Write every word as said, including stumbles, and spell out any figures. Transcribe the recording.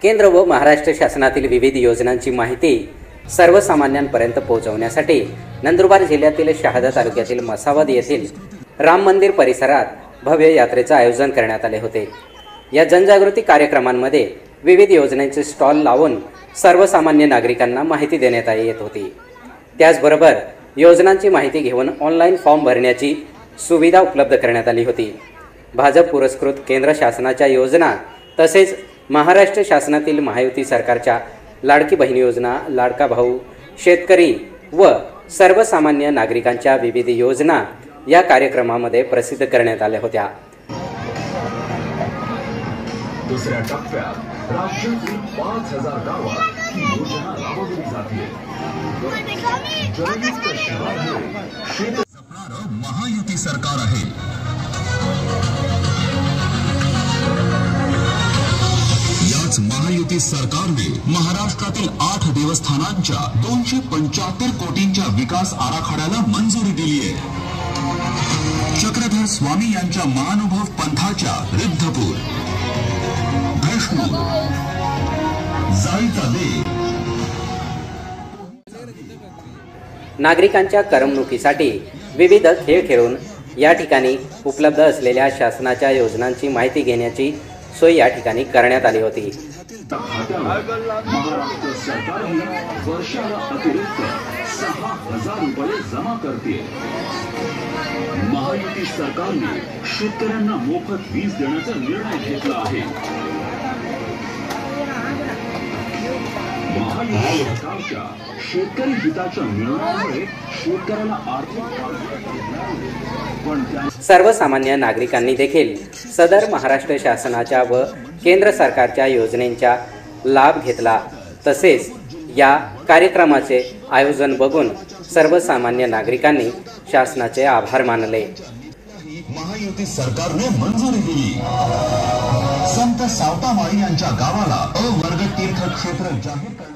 केंद्र व महाराष्ट्र शासनातील विविध योजनांची माहिती सर्वसामान्यांपर्यंत पोहोचवण्यासाठी नंदुरबार जिल्ह्यातील शहादा तालुक्यातील मसावद येथील राम मंदिर परिसरात भव्य यात्रेचे आयोजन करण्यात आले होते। या जनजागृती कार्यक्रमांमध्ये विविध योजनांचे स्टॉल लावून सर्वसामान्य नागरिकांना माहिती देण्यात येत होती। त्याचबरोबर योजनांची माहिती घेऊन ऑनलाईन फॉर्म भरण्याची सुविधा उपलब्ध करण्यात आली होती। भाजप पुरस्कृत केंद्र शासनाच्या योजना तसेच महाराष्ट्र शासनातील महायुती सरकारच्या लाडकी बहीण योजना, लाडका भाऊ, शेतकरी व सर्वसामान्य नागरिकांच्या विविध योजना या कार्यक्रमामध्ये प्रसिद्ध करण्यात आल्या होत्या। दुसऱ्या टप्प्यात राज्यातील पाच हजार गावात ही योजना राबवली जाते। जलयुक्त शिवारमुळे शेत जपणारं महायुती सरकार आहे। याच महायुती सरकारने महाराष्ट्रातील आठ देवस्थानांच्या दोनशे पंच्याहत्तर कोटींच्या विकास आराखड्याला मंजुरी दिली आहे। चक्रधर स्वामी यांच्या महानुभव पंथाच्या रिद्धपूर, भैष्णव, जायता दे नागरिकांच्या करमणुकीसाठी विविध खेळ खेळून या ठिकाणी उपलब्ध असलेल्या शासनाच्या योजनांची माहिती घेण्याची सोय या ठिकाणी करण्यात आली होती। महाराष्ट्र सरकार वर्षाला अतिरिक्त सहा हजार रुपये जमा करते। महायुती सरकारने शेतकऱ्यांना मोफत वीज देण्याचा निर्णय घेतला आहे। महायुती सरकारच्या शेतकरी हिताच्या निर्णयामुळे शेतकऱ्याला आर्थिक सर्वसामान्य नागरिकांनी देखील सदर महाराष्ट्र शासनाच्या व केंद्र सरकारच्या योजनेचा लाभ घेतला। तसेच या कार्यक्रमाचे आयोजन बघून सर्वसामान्य नागरिकांनी शासनाचे आभार मानले। महायुती सरकारने मंजुरी दिली। संत सावतामाळी यांच्या गावाला अ वर्ग तीर्थक्षेत्र जाहीर